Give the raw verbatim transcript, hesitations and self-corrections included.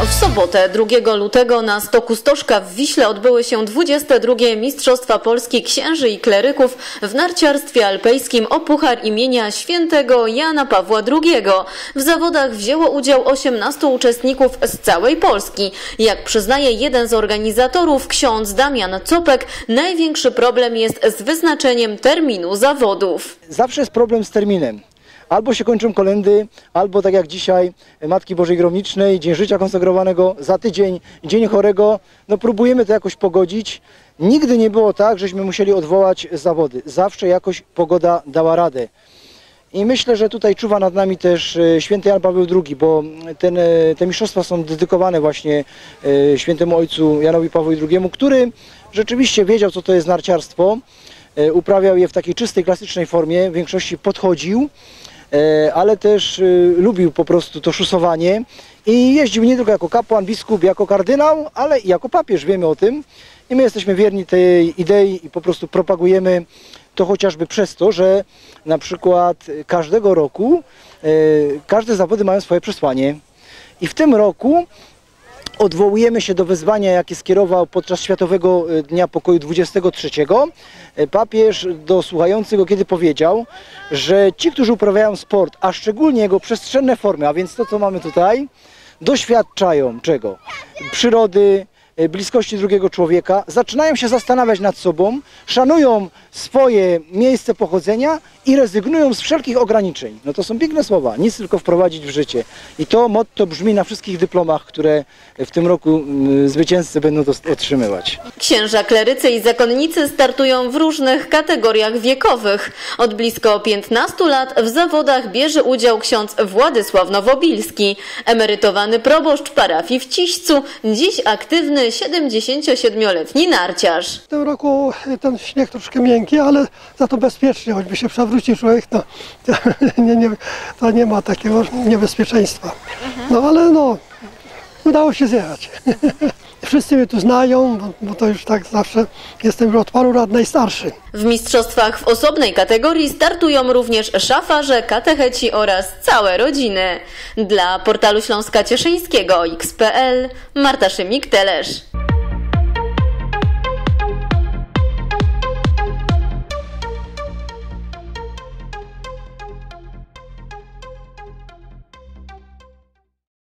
W sobotę drugiego lutego na stoku Stożka w Wiśle odbyły się dwudzieste drugie Mistrzostwa Polski Księży i Kleryków w narciarstwie alpejskim o puchar imienia świętego Jana Pawła drugiego. W zawodach wzięło udział osiemnastu uczestników z całej Polski. Jak przyznaje jeden z organizatorów, ksiądz Damian Copek, największy problem jest z wyznaczeniem terminu zawodów. Zawsze jest problem z terminem. Albo się kończą kolędy, albo tak jak dzisiaj Matki Bożej Gromnicznej, Dzień Życia Konsegrowanego, za tydzień Dzień Chorego. No próbujemy to jakoś pogodzić. Nigdy nie było tak, żeśmy musieli odwołać zawody. Zawsze jakoś pogoda dała radę. I myślę, że tutaj czuwa nad nami też święty Jan Paweł drugi, bo ten, te mistrzostwa są dedykowane właśnie świętemu ojcu Janowi Pawłowi drugiemu, który rzeczywiście wiedział, co to jest narciarstwo. Uprawiał je w takiej czystej, klasycznej formie, w większości podchodził, ale też lubił po prostu to szusowanie i jeździł nie tylko jako kapłan, biskup, jako kardynał, ale i jako papież, wiemy o tym. I my jesteśmy wierni tej idei i po prostu propagujemy to chociażby przez to, że na przykład każdego roku każde zawody mają swoje przesłanie. I w tym roku odwołujemy się do wezwania, jakie skierował podczas Światowego Dnia Pokoju dwudziestego trzeciego papież do słuchających go, kiedy powiedział, że ci, którzy uprawiają sport, a szczególnie jego przestrzenne formy, a więc to, co mamy tutaj, doświadczają czego? Przyrody, bliskości drugiego człowieka, zaczynają się zastanawiać nad sobą, szanują swoje miejsce pochodzenia i rezygnują z wszelkich ograniczeń. No to są piękne słowa, nic tylko wprowadzić w życie. I to motto brzmi na wszystkich dyplomach, które w tym roku zwycięzcy będą otrzymywać. Księża, klerycy i zakonnicy startują w różnych kategoriach wiekowych. Od blisko piętnastu lat w zawodach bierze udział ksiądz Władysław Nowobilski, emerytowany proboszcz parafii w Ciścu, dziś aktywny siedemdziesięciosiedmioletni narciarz. W tym roku ten śnieg troszkę miękki, ale za to bezpiecznie, choćby się przewrócił człowiek, to, to, nie, nie, to nie ma takiego niebezpieczeństwa. No ale no, udało się zjechać. Wszyscy mnie tu znają, bo, bo to już tak zawsze jestem już od paru lat najstarszy. W mistrzostwach w osobnej kategorii startują również szafarze, katecheci oraz całe rodziny. Dla portalu Śląska Cieszyńskiego X kropka p l Marta Szymik-Telesz.